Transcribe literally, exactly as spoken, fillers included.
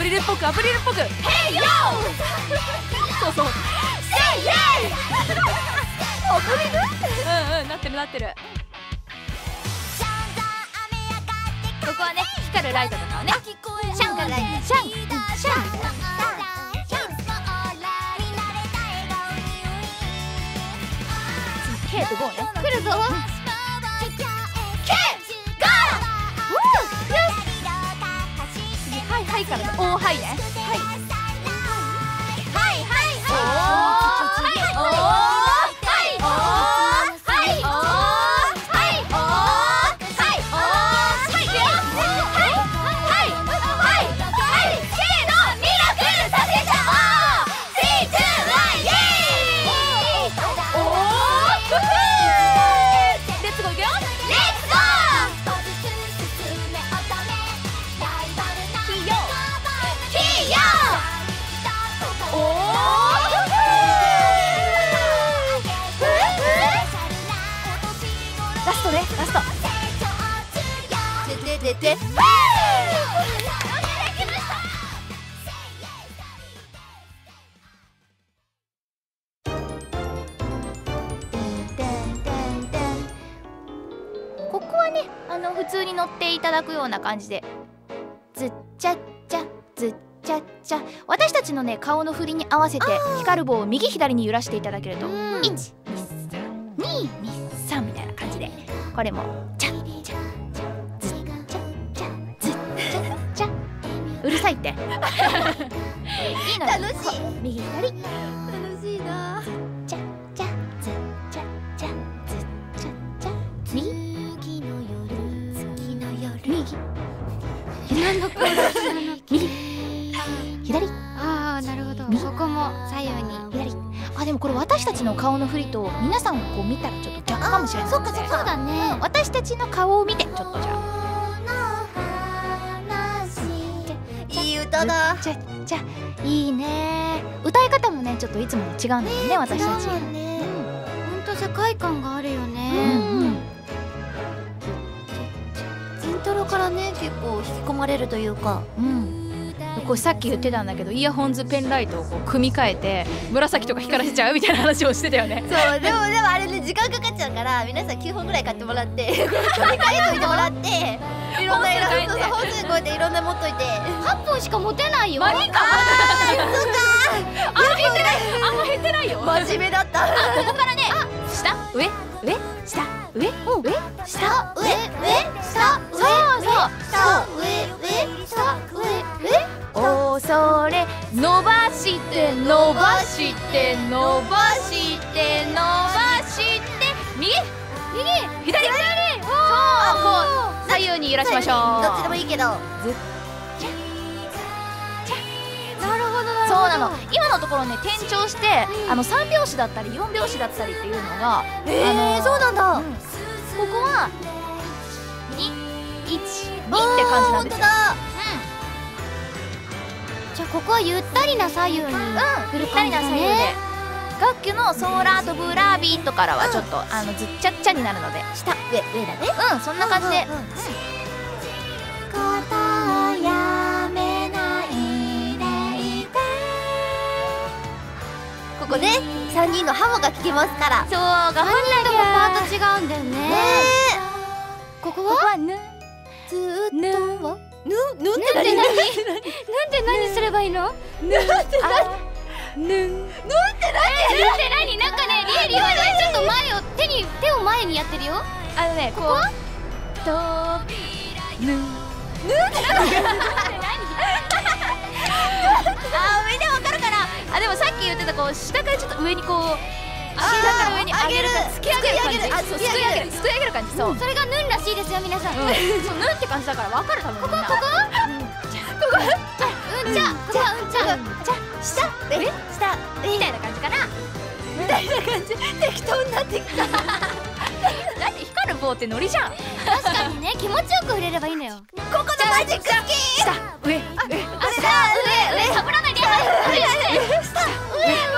ブリルっぽくアブリルっぽく。ヘイヨー。そうそう。セイイエイ。アブリル？うんうん、なってるなってる。ここはね、光るライトとかをね、シャンシャンシャンシャンみたいな。K とゴーね。来るぞ。K ゴー。よし。次はいはいからのおーはいね。はい。はいはいはい。おー。はいはい。ででここはね、あの普通に乗っていただくような感じで、ずっちゃっちゃずっちゃっちゃ、私たちのね顔の振りに合わせて光る棒を右左に揺らしていただけると、いちににさんみたいな感じで、これもちゃっちゃうるさいっていいのに、楽しい、右左楽しいな。ずっちゃっちゃずっちゃっちゃずっちゃっちゃ右月の夜月の夜右左のコーラスなの右左。 ああ、なるほど。そこも左右に左。あ、でもこれ私たちの顔の振りと皆さんをこう見たらちょっと逆かもしれないので、 そっかそっか、そうだね。 私たちの顔を見てちょっとじゃあ。 いい歌だ。 ちゃっちゃいいね。歌い方もねちょっといつもと違うんだよね、私たち。 ほんと世界観があるよね。 うんうん。 イントロからね結構引き込まれるというか。 うん。こうさっき言ってたんだけど、イヤホンズペンライトをこう組み替えて紫とか光らせちゃうみたいな話をしてたよね。 そう、でもでもあれね時間かかっちゃうから、皆さんきゅうほんぐらい買ってもらって組み替えといてもらって、いろんなイラスト、本数こうやっていろんな持っといて。はっぽんしか持てないよ。 マジか。 あー、そっか。 あんま減ってない、あんま減ってないよ。 真面目だった。 ここからね、下上上下上上下上上下そうそう下上上下上上。 おそれ伸ばして伸ばして伸ばして伸ばして右右左左。そう、こう左右に揺らしましょう。 どっちでもいいけど。 ずっなるほどなるほど。 そうなの。今のところね転調して、あのさん拍子だったりよん拍子だったりっていうのが、 えー、そうなんだ。 ここはにいちにって感じなんですよ。 じゃあここはゆったりな左右に振る感じだね。 ゆったりな左右で、楽器のソーラーとブラービートからはちょっとあのずっちゃっちゃになるので、 下上上だね。 うん、そんな感じで。 肩をやめないでいて。ここねさんにんのハモが聴けますから。 そう、頑張んなきゃ。 パート違うんだよね。ここはここはぬずーっとぬはぬぬって何？なんで何すればいいの？ぬってぬんぬって何？ぬって何？なんかねリエリはねちょっと前を手に手を前にやってるよ。 あのね、ここうとぬぬって何？あ、上でわかるかな。あ、でもさっき言ってたこう下からちょっと上にこう下から上に上げる感じ、突き上げる感じ、そう、すくい上げる、すくい上げる感じ、そう。 それがヌンらしいですよ皆さん。 そう、ぬんって感じだからわかる、多分。ここここ？ここ？ うんちゃ、ここはうんちゃ、 じゃ下上下みたいな感じかな。みたいな感じ。適当になってきた。だって光る棒ってノリじゃん。 確かにね、気持ちよく触れればいいのよ。 ここのマジック好き。下上上下上上サボらないで。上上下上